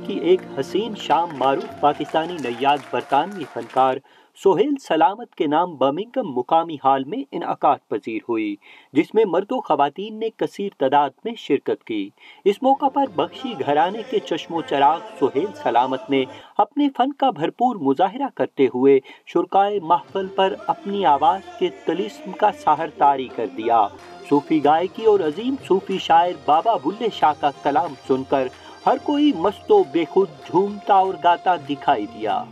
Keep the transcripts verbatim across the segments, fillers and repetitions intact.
की एक हसीन शाम मारूफ पाकिस्तानी नैयाद बरतानवी फनकार सोहेल सलामत के नाम बर्मिंघम मुकामी हाल में इनअकाद पजीर हुई, जिसमें मर्दों खवातीन ने कसीर तादाद में शिरकत की। इस मौका पर बख्शी घराने के चश्मो चराग सोहेल सलामत ने अपने फन का भरपूर मुजाहिरा करते हुए शुरकाए महफिल पर अपनी आवाज़ के तिलिस्म का साहर तारी कर दिया। सूफी गायकी और अजीम सूफी शायर बाबा बुल्ले शाह का कलाम सुनकर हर कोई मस्तो बेखुद झूमता और गाता दिखाई दिया।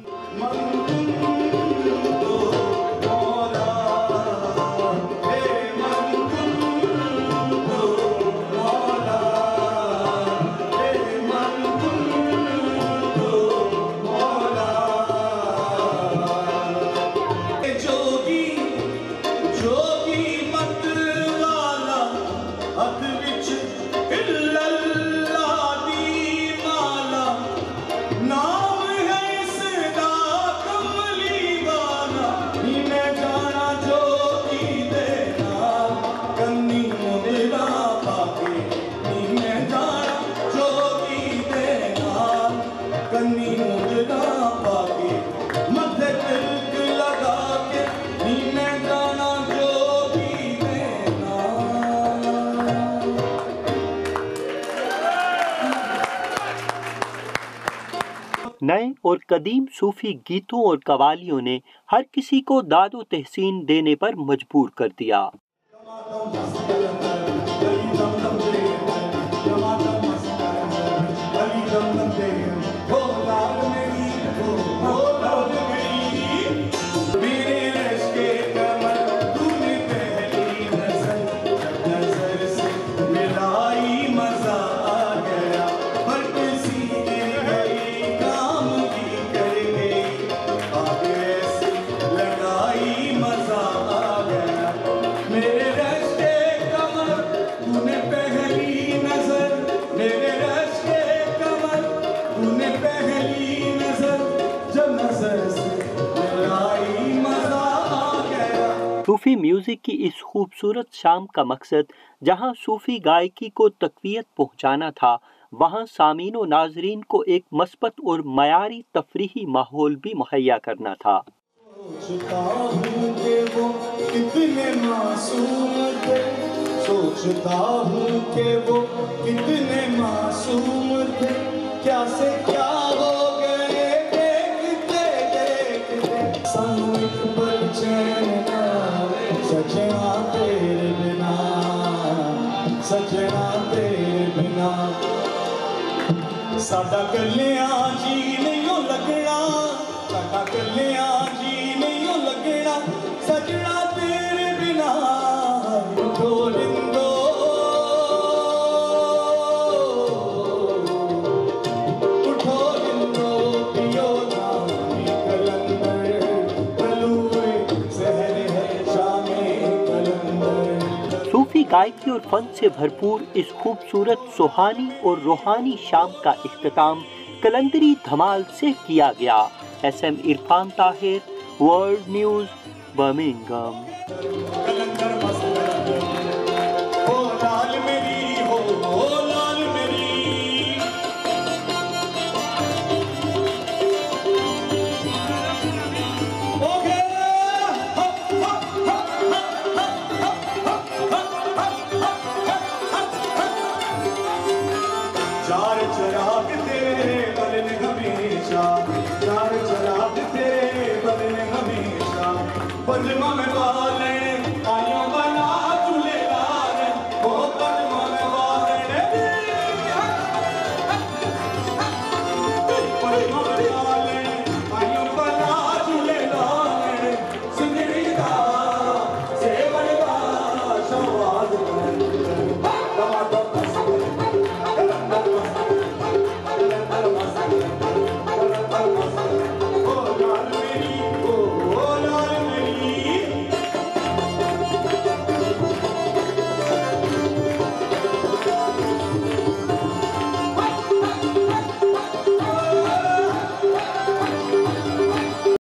नए और कदीम सूफी गीतों और कवालियों ने हर किसी को दादो तहसीन देने पर मजबूर कर दिया। सूफी म्यूजिक की इस खूबसूरत शाम का मकसद जहां सूफी गायकी को तक़वियत पहुंचाना था, वहां सामीन और नाजरीन को एक मस्बत और मयारी तफरीही माहौल भी मुहैया करना था। सोचता हूँ कि वो कितने मासूम थे, सोचता हूँ कि वो कितने मासूम थे, क्या से क्या हो गए देखते देखते, सामूहिक पर चैन सजना तेरे बिना, सजना तेरे बिना, साडा कलिया जी नहीं लगना, साडा कलिया जी नहीं लगना, सजना तेरे बिना उठो लिंदो, उठो लिंदो पियो नामी कलंदर, कलूए सहर है शामे कलंदर। सूफी गायकी और फन से भरपूर इस खूबसूरत सुहानी और रूहानी शाम का इख्तिताम कलंदरी धमाल से किया गया। S M Irfan Tahir, world news, Birmingham. चार चराग तेरे बदन हमेशा, चार चराग तेरे बदन हमेशा, पंजमा में बाल